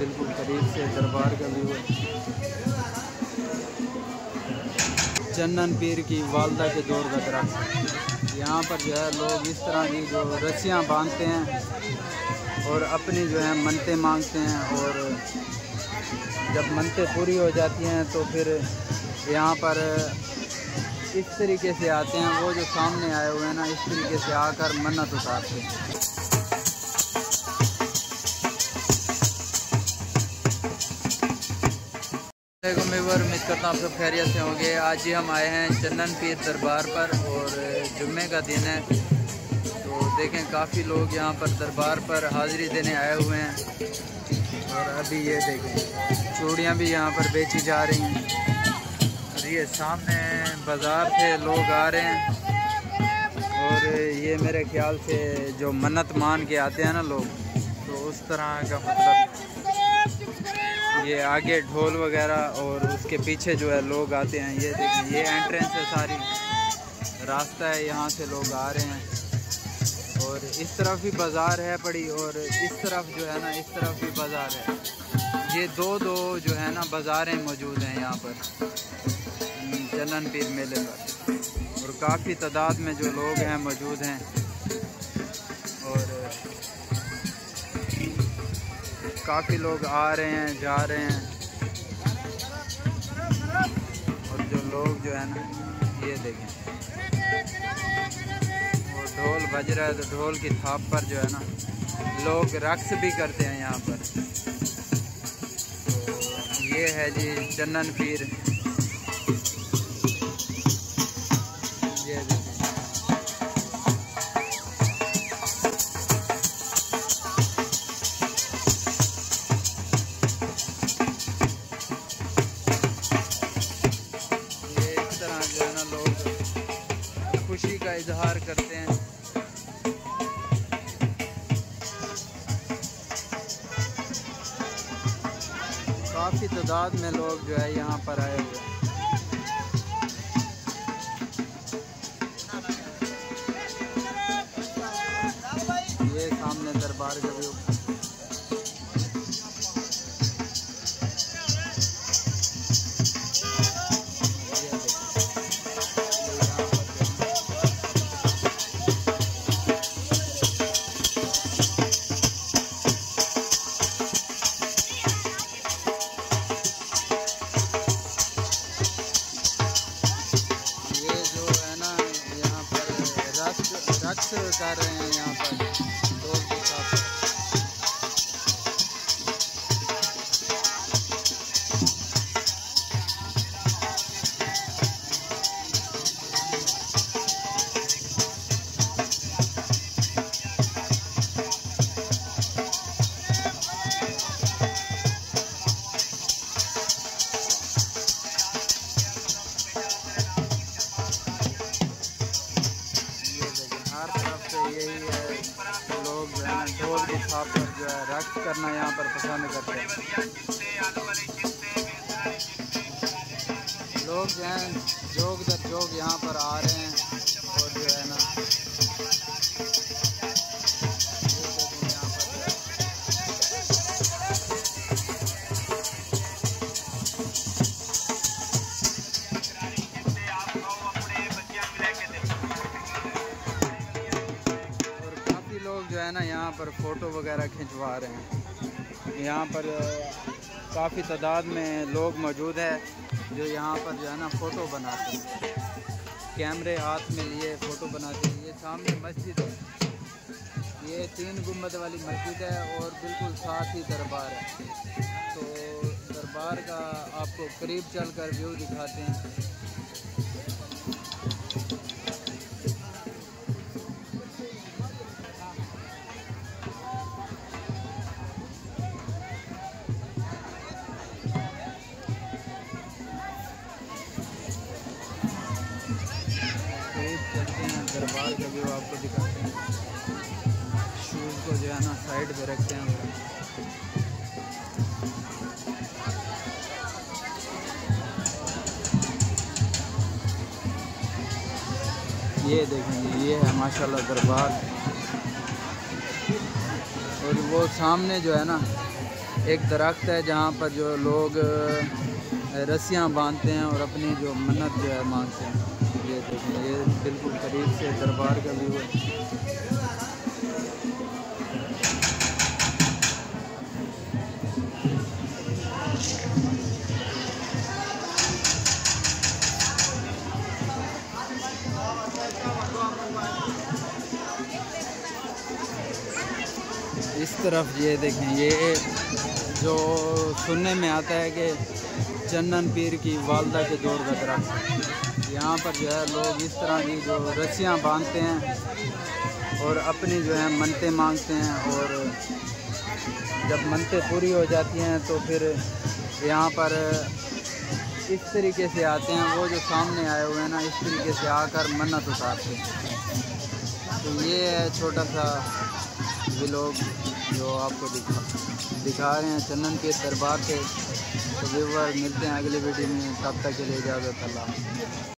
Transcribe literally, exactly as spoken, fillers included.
बिल्कुल करीब से दरबार का व्यू है। चन्नन पीर की वालदा के दौर का दरख्त। यहाँ पर जो है लोग इस तरह की जो रस्सियाँ बांधते हैं और अपनी जो है मन्नतें मांगते हैं, और जब मन्नतें पूरी हो जाती हैं तो फिर यहाँ पर इस तरीके से आते हैं। वो जो सामने आए हुए हैं ना, इस तरीके से आकर मन्नत उतारते हैं। उम्मीद करता हूँ आप सब खैरियत से होंगे। आज ही हम आए हैं चन्नन पीर दरबार पर और जुम्मे का दिन है, तो देखें काफ़ी लोग यहाँ पर दरबार पर हाज़िरी देने आए हुए हैं। और अभी ये देखें चूड़ियाँ भी यहाँ पर बेची जा रही हैं, और ये सामने बाज़ार से लोग आ रहे हैं। और ये मेरे ख्याल से जो मन्नत मान के आते हैं ना लोग, तो उस तरह का मतलब ये आगे ढोल वगैरह और उसके पीछे जो है लोग आते हैं। ये देखें ये एंट्रेंस है, सारी रास्ता है, यहाँ से लोग आ रहे हैं। और इस तरफ भी बाज़ार है बड़ी, और इस तरफ जो है ना, इस तरफ भी बाज़ार है। ये दो दो जो है ना बाज़ारें मौजूद हैं यहाँ पर चन्नन पीर मेले पर, और काफ़ी तादाद में जो लोग हैं मौजूद हैं। और काफ़ी लोग आ रहे हैं, जा रहे हैं। और जो लोग जो है ना, ये देखें वो ढोल बज रहा है, तो ढोल की थाप पर जो है ना लोग रक्स भी करते हैं यहाँ पर। तो ये है जी चन्नन पीर। ये देखें खुशी का इजहार करते हैं। काफ़ी तादाद में लोग जो है यहाँ पर आए हुए हैं। ये सामने दरबार का व्यू। रक्स कर रहे हैं यहाँ पर ढोल के साथ। यही है, लोग जो है ढोल की थाप पर जो है रक्स करना यहाँ पर पसंद करते हैं। लोग जो हैं जोग दर जोग यहाँ पर आ रहे हैं, और जो है ना जो है ना यहाँ पर फ़ोटो वगैरह खिंचवा रहे हैं। यहाँ पर काफ़ी तादाद में लोग मौजूद है जो यहाँ पर जो है ना फ़ोटो बनाते हैं, कैमरे हाथ में लिए फ़ोटो बनाते हैं। ये सामने मस्जिद है, ये तीन गुंबद वाली मस्जिद है, और बिल्कुल साथ ही दरबार है। तो दरबार का आपको करीब चलकर व्यू दिखाते हैं। दरबार का व्यू आपको दिखाते हैं। शूज़ को जो है ना साइड पे रखते हैं। ये देखेंगे, ये है माशाल्लाह दरबार। और वो सामने जो है ना एक दरख्त है जहाँ पर जो लोग रस्सियाँ बांधते हैं और अपनी जो मन्नत जो है मांगते हैं। ये देखें, ये बिल्कुल करीब से दरबार का व्यू है। इस तरफ ये देखें, ये जो सुनने में आता है कि चन्नन पीर की वालदा के दौर का दरख्त। यहाँ पर जो है लोग इस तरह की जो रस्सियाँ बांधते हैं और अपनी जो है मन्नतें मांगते हैं, और जब मन्नतें पूरी हो जाती हैं तो फिर यहाँ पर इस तरीके से आते हैं। वो जो सामने आए हुए हैं ना, इस तरीके से आकर मन्नत उतारते हैं। तो ये है छोटा सा व्लॉग जो आपको दिखा दिखा रहे हैं चन्नन पीर दरबार से। तो व्यूअर मिलते हैं अगले वीडियो में, तब तक के लिए इजाज़त, अल्लाह।